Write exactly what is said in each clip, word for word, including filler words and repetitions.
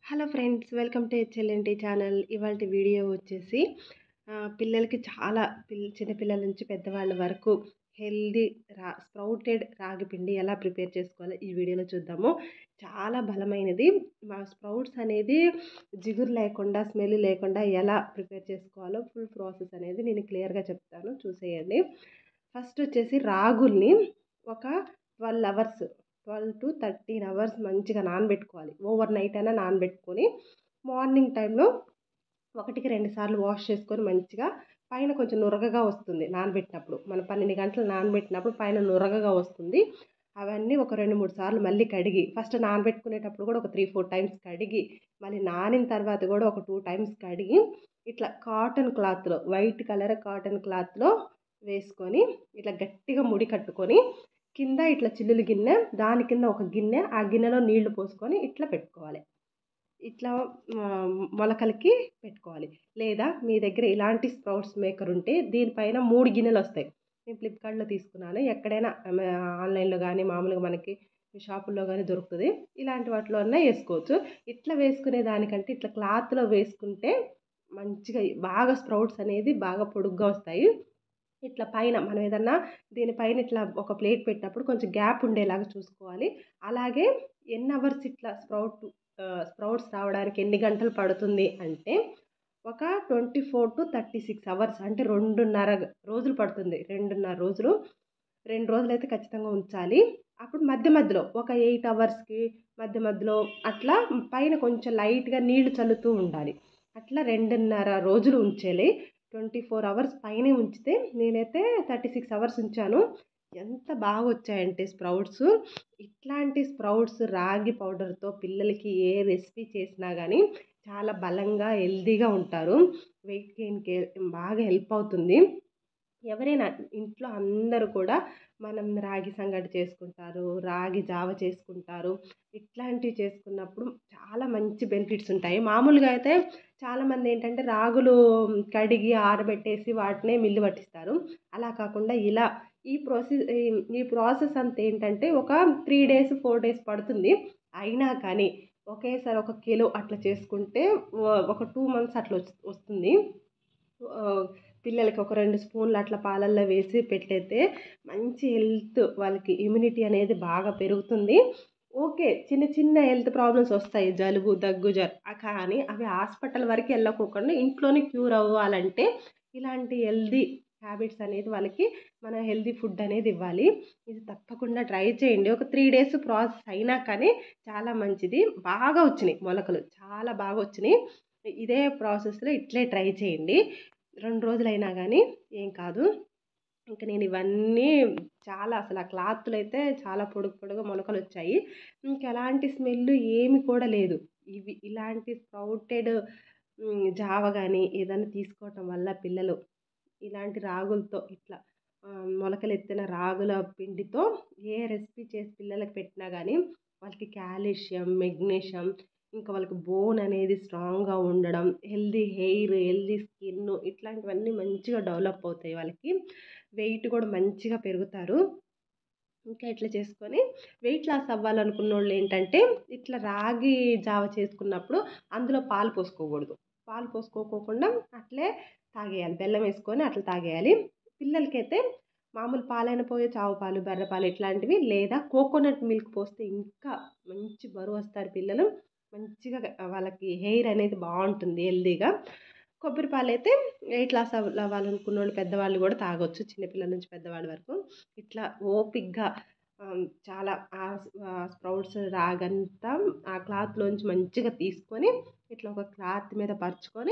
Hello friends, welcome to HLNT channel. ఇవాల్టి video వచ్చేసి ఆహ్, పిల్లలకి చాలా పిల్ చిన్న పిల్లల నుంచి పెద్దవాళ్ళ వరకు హెల్తీ రా స్ప్రౌటెడ్ రాగి పిండి ఎలా ప్రిపేర్ చేసుకోవాలో ఈ వీడియోలో చూద్దాము. చాలా బలమైనది. మా స్ప్రౌట్స్ అనేది జిగురు లేకుండా, స్మెల్ లేకుండా ఎలా ప్రిపేర్ చేసుకోవాలో ఫుల్ ప్రాసెస్ అనేది నేను క్లియర్‌గా చెప్తాను, చూసేయండి. ఫస్ట్ వచ్చేసి రాగుల్ని ఒక పన్నెండు hours twelve to thirteen hours మంచిగా నానబెట్టుకోవాలి. ఓవర్ నైట్ అయినా నానబెట్టుకొని మార్నింగ్ టైంలో ఒకటికి రెండు సార్లు వాష్ చేసుకొని మంచిగా పైన కొంచెం నురగగా వస్తుంది నానబెట్టినప్పుడు. మనం పన్నెండు గంటలు నానబెట్టినప్పుడు పైన నురగగా వస్తుంది. అవన్నీ ఒక రెండు మూడు సార్లు మళ్ళీ కడిగి, ఫస్ట్ నానబెట్టుకునేటప్పుడు కూడా ఒక త్రీ ఫోర్ టైమ్స్ కడిగి, మళ్ళీ నానిన తర్వాత కూడా ఒక టూ టైమ్స్ కడిగి, ఇట్లా కాటన్ క్లాత్‌లో వైట్ కలర్ కాటన్ క్లాత్‌లో వేసుకొని ఇట్లా గట్టిగా ముడి కట్టుకొని, కింద ఇట్లా చిల్లులు గిన్నె, దాని కింద ఒక గిన్నె, ఆ గిన్నెలో నీళ్లు పోసుకొని ఇట్లా పెట్టుకోవాలి. ఇట్లా ఆహ్, మొలకలకి పెట్టుకోవాలి. లేదా మీ దగ్గర ఇలాంటి స్ప్రౌట్స్ మేకర్ ఉంటే దీనిపైన మూడు గిన్నెలొస్తాయి. నేను ఫ్లిప్‌కార్ట్‌లో తీసుకున్నాను. ఎక్కడైనా మ ఆన్‌లైన్‌లో గానీ, మామూలుగా మనకి షాపుల్లో గానీ దొరుకుతది. ఇలాంటి వాటిలో అన్నా ఏసుకోవచ్చు. ఇట్లా వేసుకునే దానికంటే ఇట్లా క్లాత్‌లో వేసుకుంటే మంచిగా బాగా స్ప్రౌట్స్ అనేది బాగా పొడుగ్గా వస్తాయి. ఇట్లా పైన మనం ఏదన్నా దీనిపైన ఇట్లా ఒక ప్లేట్ పెట్టినప్పుడు కొంచెం గ్యాప్ ఉండేలాగా చూసుకోవాలి. అలాగే ఎన్ని అవర్స్ ఇట్లా స్ప్రౌట్ ఆహ్, స్ప్రౌట్స్ రావడానికి ఎన్ని గంటలు పడుతుంది అంటే, ఒక ఇరవై నాలుగు థర్టీ సిక్స్ అవర్స్, అంటే రెండున్నర గ రోజులు పడుతుంది. రెండున్నర రోజులు. రెండు రోజులైతే ఖచ్చితంగా ఉంచాలి. అప్పుడు మధ్య మధ్యలో ఒక ఎనిమిది అవర్స్‌కి మధ్య మధ్యలో అట్లా పైన కొంచెం లైట్‌గా నీళ్లు చల్లుతూ ఉండాలి. అట్లా రెండున్నర రోజులు ఉంచాలి. ఇరవై నాలుగు అవర్స్ పైనే ఉంచితే, నేనైతే ముప్పై ఆరు అవర్స్ ఉంచాను. ఎంత బాగా వచ్చాయంటే స్ప్రౌట్స్. ఇట్లాంటి స్ప్రౌట్స్ రాగి పౌడర్‌తో పిల్లలకి ఏ రెసిపీ చేసినా గానీ చాలా బలంగా, హెల్తీగా ఉంటారు. వెయిట్ గెయిన్‌కి బాగా హెల్ప్ అవుతుంది. ఎవరైనా ఇంట్లో అందరూ కూడా మనం రాగి సంగటి చేసుకుంటారు, రాగి జావ చేసుకుంటారు. ఇట్లాంటివి చేసుకున్నప్పుడు చాలా మంచి బెనిఫిట్స్ ఉంటాయి. మామూలుగా అయితే చాలామంది ఏంటంటే రాగులు కడిగి ఆరబెట్టేసి వాటినే మిల్లు పట్టిస్తారు. అలా కాకుండా ఇలా ఈ ప్రాసెస్ ఈ ఈ ప్రాసెస్ అంతా ఏంటంటే ఒక మూడు డేస్, నాలుగు డేస్ పడుతుంది. అయినా కానీ ఒకేసారి ఒక కిలో అట్లా చేసుకుంటే వ ఒక రెండు మంత్స్ అట్లా వస్ వస్తుంది. ఆహ్, పిల్లలకి ఒక రెండు స్పూన్లు అట్లా పాలల్లో వేసి పెట్టేస్తే మంచి హెల్త్, వాళ్ళకి ఇమ్యూనిటీ అనేది బాగా పెరుగుతుంది. ఓకే. చిన్న చిన్న హెల్త్ ప్రాబ్లమ్స్ వస్తాయి. జలుబు, దగ్గు, జ కానీ అవి హాస్పిటల్ వరకు వెళ్ళకోకుండా ఇంట్లోనే క్యూర్ అవ్వాలంటే ఇలాంటి హెల్తీ హ్యాబిట్స్ అనేది వాళ్ళకి మనం హెల్తీ ఫుడ్ అనేది ఇవ్వాలి. ఇది తప్పకుండా ట్రై చేయండి. ఒక మూడు డేస్ ప్రాసెస్ అయినా కానీ చాలా మంచిది. బాగా వచ్చినాయి మొలకలు. చాలా బాగా వచ్చినాయి. ఇదే ప్రాసెస్‌లో ఇట్లే ట్రై చేయండి. రెండు రోజులైనా గానీ ఏం కాదు. ఇంక నేను ఇవన్నీ చాలా అసలు ఆ క్లాత్‌లో అయితే చాలా పొడుగు పొడుగు మొలకలొచ్చాయి. ఇంకెలాంటి స్మెల్ ఏమి కూడా లేదు. ఇవి ఇలాంటి స్ప్రౌటెడ్ హ్మ్. జావ గానీ ఏదన్నా తీసుకోవటం వల్ల పిల్లలు ఇలాంటి రాగులతో ఇట్లా ఆహ్, మొలకలెత్తిన రాగుల పిండితో ఏ రెసిపీ చేసి పిల్లలకి పెట్టినా గానీ వాళ్ళకి కాల్షియం, మెగ్నీషియం, ఇంకా వాళ్ళకి బోన్ అనేది స్ట్రాంగ్‌గా ఉండడం, హెల్తీ హెయిర్, హెల్తీ స్కిన్ ఇట్లాంటివన్నీ మంచిగా డెవలప్ అవుతాయి వాళ్ళకి. వెయిట్ కూడా మంచిగా పెరుగుతారు. ఇంకా ఇట్లా చేసుకొని వెయిట్ లాస్ అవ్వాలనుకున్నోళ్ళు ఏంటంటే, ఇట్లా రాగి జావ చేసుకున్నప్పుడు అందులో పాలు పోసుకోకూడదు. పాలు పోసుకోకోకుండా అట్లే తాగేయాలి. బెల్లం వేసుకొని అట్లా తాగేయాలి. పిల్లలకైతే మామూలు పాలైనా పోయొచ్చు, ఆవు పాలు, బర్రె పాలు ఇట్లాంటివి, లేదా కోకోనట్ మిల్క్ పోస్తే ఇంకా మంచి బరువొస్తారు పిల్లలు. మంచిగా వాళ్ళకి హెయిర్ అనేది బావుంటుంది హెల్తీగా. కొబ్బరి పాలైతే వెయిట్ లాస్ అవ్ అవ్వాలనుకున్నోళ్ళు పెద్దవాళ్ళు కూడా తాగొచ్చు. చిన్న పిల్లల నుంచి పెద్దవాళ్ళ వరకు. ఇట్లా ఓపికగా ఆహ్, చాలా ఆహ్, ఆహ్, స్ప్రౌట్స్ రాగంతా ఆ క్లాత్‌లోంచి మంచిగా తీసుకొని, ఇట్లా ఒక క్లాత్ మీద పరుచుకొని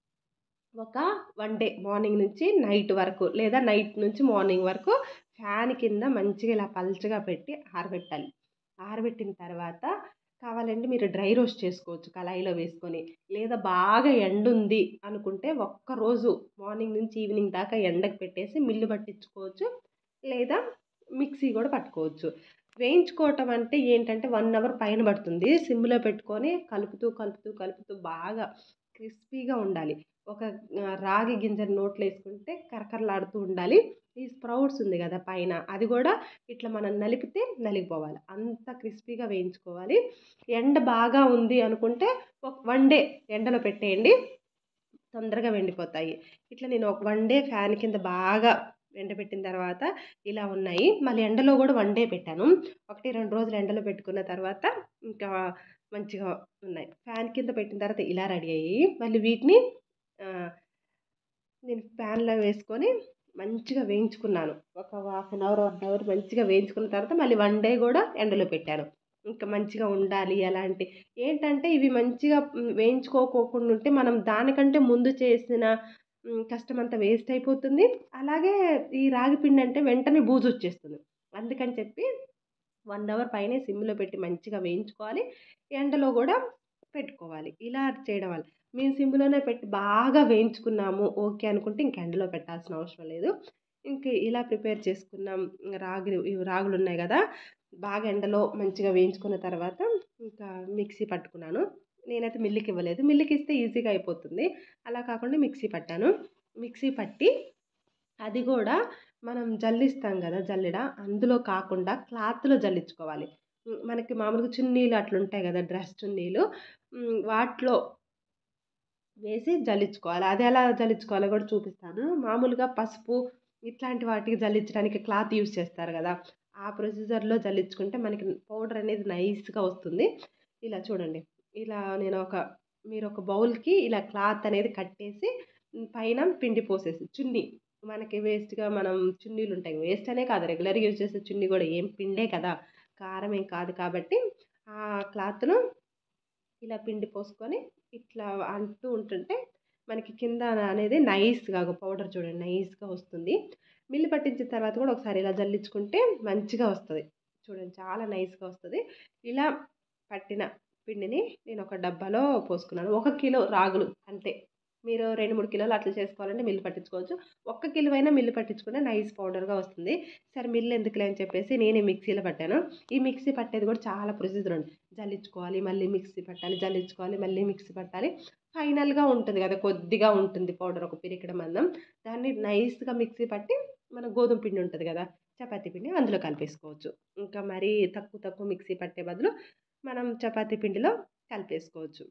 ఒక వన్ డే మార్నింగ్ నుంచి నైట్ వరకు, లేదా నైట్ నుంచి మార్నింగ్ వరకు ఫ్యాన్ కింద మంచిగా ఇలా పల్చగా పెట్టి ఆరబెట్టాలి. ఆరబెట్టిన తర్వాత కావాలంటే మీరు డ్రై రోస్ట్ చేసుకోవచ్చు కళాయిలో వేసుకొని. లేదా బాగా ఎండుంది అనుకుంటే ఒక్కరోజు మార్నింగ్ నుంచి ఈవినింగ్ దాకా ఎండకు పెట్టేసి మిల్లు పట్టించుకోవచ్చు. లేదా మిక్సీ కూడా పట్టుకోవచ్చు. వేయించుకోవటం అంటే ఏంటంటే ఒక అవర్ పైన పడుతుంది. సిమ్‌లో పెట్టుకొని కలుపుతూ, కలుపుతూ, కలుపుతూ బాగా క్రిస్పీగా ఉండాలి. ఒక ఆహ్, రాగి గింజను నోట్లో ఏసుకుంటే కరకరలాడుతూ ఉండాలి. ఈ స్ప్రౌట్స్ ఉంది కదా పైన, అది కూడా ఇట్లా మనం నలిపితే నలిగిపోవాలి, అంత క్రిస్పీగా వేయించుకోవాలి. ఎండ బాగా ఉంది అనుకుంటే ఒక వన్ డే ఎండలో పెట్టేయండి, తొందరగా వెండిపోతాయి. ఇట్లా నేను ఒక వన్ డే ఫ్యాన్ కింద బాగా ఎండబెట్టిన తర్వాత ఇలా ఉన్నాయి. మళ్ళీ ఎండలో కూడా వన్ డే పెట్టాను. ఒకటి రెండు రోజులు ఎండలో పెట్టుకున్న తర్వాత ఇంకా మంచిగా ఉన్నాయి. ఫ్యాన్ కింద పెట్టిన తర్వాత ఇలా రెడీ అయ్యాయి. మళ్ళీ వీటిని ఆ, నేను ప్యాన్లో వేసుకొని మంచిగా వేయించుకున్నాను. ఒక half an hour one hour మంచిగా వేయించుకున్న తర్వాత మళ్ళీ వన్ డే కూడా ఎండలో పెట్టాను. ఇంకా మంచిగా ఉండాలి అలాంటి ఏంటంటే ఇవి మంచిగా మ్, వేయించుకోకోకుండా ఉంటే మనం దానికంటే ముందు చేసిన మ్, కష్టం అంతా వేస్ట్ అయిపోతుంది. అలాగే ఈ రాగి పిండి అంటే వెంటనే బూజు వచ్చేస్తుంది. అందుకని చెప్పి వన్ అవర్ పైనే సిమ్లో పెట్టి మంచిగా వేయించుకోవాలి. ఎండలో కూడా పెట్టుకోవాలి. ఇలా చేయడం వల్ల మేము సిమ్లోనే పెట్టి బాగా వేయించుకున్నాము ఓకే అనుకుంటే ఇంక ఎండలో పెట్టాల్సిన అవసరం లేదు. ఇంక ఇలా ప్రిపేర్ చేసుకున్నాం. రాగులు ఇవి రాగులు ఉన్నాయి కదా, బాగా ఎండలో మంచిగా వేయించుకున్న తర్వాత ఇంకా మిక్సీ పట్టుకున్నాను. నేనైతే మిల్లుకి ఇవ్వలేదు, మిల్లుకి ఇస్తే ఈజీగా అయిపోతుంది. అలా కాకుండా మిక్సీ పట్టాను. మిక్సీ పట్టి అది కూడా మనం జల్లిస్తాం కదా జల్లెడ, అందులో కాకుండా క్లాత్లో జల్లించుకోవాలి. ఉమ్, మనకి మామూలుగా చున్నీలు అట్లుంటాయి కదా, డ్రెస్ చున్నీలు, ఉమ్, వాటిలో వేసి జల్లించుకోవాలి. అది ఎలా జల్లించుకోవాలో కూడా చూపిస్తాను. మామూలుగా పసుపు ఇట్లాంటి వాటికి జల్లించడానికి క్లాత్ యూస్ చేస్తారు కదా, ఆ ప్రొసీజర్లో జల్లించుకుంటే మనకి పౌడర్ అనేది నైస్గా వస్తుంది. ఇలా చూడండి, ఇలా నేను ఒక మీరు ఒక బౌల్కి ఇలా క్లాత్ అనేది కట్టేసి ఉమ్, పైన పిండి పోసేసి చున్నీ, మనకి వేస్ట్గా మనం చున్నీలు ఉంటాయి, వేస్ట్ అనే కాదు రెగ్యులర్గా యూజ్ చేసే చున్నీ కూడా ఏం పిండే కదా, కారం ఏం కాదు కాబట్టి ఆ క్లాత్ను ఇలా పిండి పోసుకొని ఇట్లా అంటూ ఉంటుంటే మనకి కింద అనేది నైస్గా పౌడర్ చూడండి నైస్గా వస్తుంది. మిల్లు పట్టించిన తర్వాత కూడా ఒకసారి ఇలా జల్లించుకుంటే మంచిగా వస్తుంది. చూడండి చాలా నైస్గా వస్తుంది. ఇలా పట్టిన పిండిని నేను ఒక డబ్బాలో పోసుకున్నాను. ఒక కిలో రాగులు అంతే. మీరు రెండు మూడు కిలోలు అట్లా చేసుకోవాలంటే మిల్లు పట్టించుకోవచ్చు. ఒక్క కిలో అయినా మిల్లు పట్టించుకుంటే నైస్ పౌడర్గా వస్తుంది. సరే మిల్లు ఎందుకులే అని చెప్పేసి నేనే మిక్సీలో పట్టాను. ఈ మిక్సీ పట్టేది కూడా చాలా ప్రొసీజర్ ఉంది. జల్లించుకోవాలి, మళ్ళీ మిక్సీ పట్టాలి, జల్లించుకోవాలి, మళ్ళీ మిక్సీ పట్టాలి. ఫైనల్గా ఉంటుంది కదా, కొద్దిగా ఉంటుంది పౌడర్ ఒక పిరికెడ మందం, దాన్ని నైస్గా మిక్సీ పట్టి మన గోధుమ పిండి ఉంటుంది కదా, చపాతీ పిండి అందులో కలిపేసుకోవచ్చు. ఇంకా మరీ తక్కువ తక్కువ మిక్సీ పట్టే బదులు మనం చపాతీ పిండిలో కలిపేసుకోవచ్చు.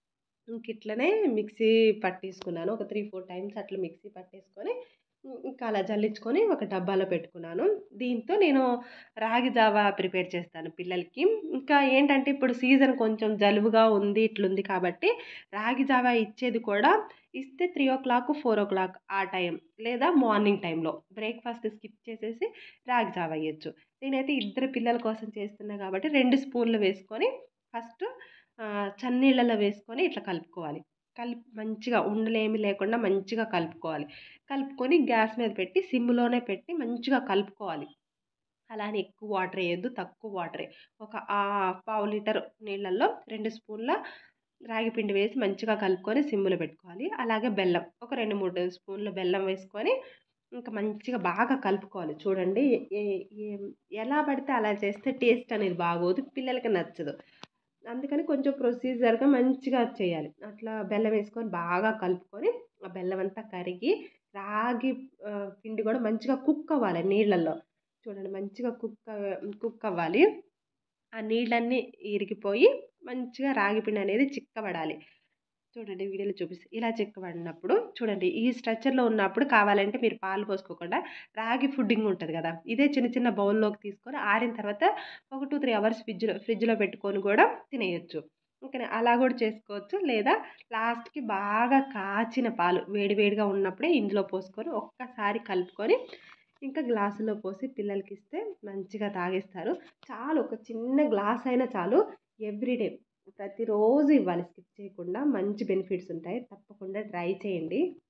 ఇంక ఇట్లనే మిక్సీ పట్టేసుకున్నాను. ఒక త్రీ ఫోర్ టైమ్స్ అట్లా మిక్సీ పట్టేసుకొని ఉమ్, ఇంకా అలా జల్లించుకొని ఒక డబ్బాలో పెట్టుకున్నాను. దీంతో నేను రాగి జావా ప్రిపేర్ చేస్తాను పిల్లలకి. ఇంకా ఏంటంటే ఇప్పుడు సీజన్ కొంచెం జలుబుగా ఉంది ఇట్లుంది కాబట్టి రాగి జావా ఇచ్చేది కూడా ఇస్తే three o'clock four o'clock ఆ టైం, లేదా మార్నింగ్ టైంలో బ్రేక్ఫాస్ట్ స్కిప్ చేసేసి రాగి జావా ఇవ్వచ్చు. నేనైతే ఇద్దరు పిల్లల కోసం చేస్తున్నా కాబట్టి రెండు స్పూన్లు వేసుకొని ఫస్ట్ చన్నీళ్ళలో వేసుకొని ఇట్లా కలుపుకోవాలి. కలిపి మంచిగా ఉండలేమి లేకుండా మంచిగా కలుపుకోవాలి. కలుపుకొని గ్యాస్ మీద పెట్టి సిమ్లోనే పెట్టి మంచిగా కలుపుకోవాలి. అలానే ఎక్కువ వాటర్ వేయొద్దు, తక్కువ వాటరే. ఒక ఆ పావు లీటర్ నీళ్ళల్లో రెండు స్పూన్ల రాగి పిండి వేసి మంచిగా కలుపుకొని సిమ్లో పెట్టుకోవాలి. అలాగే బెల్లం ఒక రెండు మూడు స్పూన్ల బెల్లం వేసుకొని ఇంకా మంచిగా బాగా కలుపుకోవాలి. చూడండి, ఏ- ఏ- ఎలా పడితే అలా చేస్తే టేస్ట్ అనేది బాగోదు, పిల్లలకి నచ్చదు. అందుకని కొంచెం ప్రొసీజర్గా మంచిగా చేయాలి. అట్లా బెల్లం వేసుకొని బాగా కలుపుకొని ఆ బెల్లం అంతా కరిగి రాగి ఆ, పిండి కూడా మంచిగా కుక్ అవ్వాలి నీళ్ళల్లో. చూడండి మంచిగా కుక్ కుక్ అవ్వాలి. ఆ నీళ్ళన్నీ ఇరిగిపోయి మంచిగా రాగి పిండి అనేది చిక్కబడాలి. చూడండి వీడియోలో చూపిస్తే ఇలా చిక్కబడినప్పుడు చూడండి ఈ స్ట్రక్చర్లో ఉన్నప్పుడు కావాలంటే మీరు పాలు పోసుకోకుండా రాగి ఫుడ్డింగ్ ఉంటుంది కదా, ఇదే చిన్న చిన్న బౌల్లోకి తీసుకొని ఆరిన తర్వాత ఒక టూ త్రీ అవర్స్ ఫ్రిడ్జ్లో ఫ్రిడ్జ్లో పెట్టుకొని కూడా తినేయొచ్చు. ఇంకా అలా కూడా చేసుకోవచ్చు. లేదా లాస్ట్కి బాగా కాచిన పాలు వేడివేడిగా ఉన్నప్పుడే ఇందులో పోసుకొని ఒక్కసారి కలుపుకొని ఇంకా గ్లాసులో పోసి పిల్లలకి ఇస్తే మంచిగా తాగేస్తారు. చాలు, ఒక చిన్న గ్లాస్ అయినా చాలు. ఎవ్రీడే ప్రతిరోజు ఇవ్వాలి స్కిప్ చేయకుండా. మంచి బెనిఫిట్స్ ఉంటాయి, తప్పకుండా ట్రై చేయండి.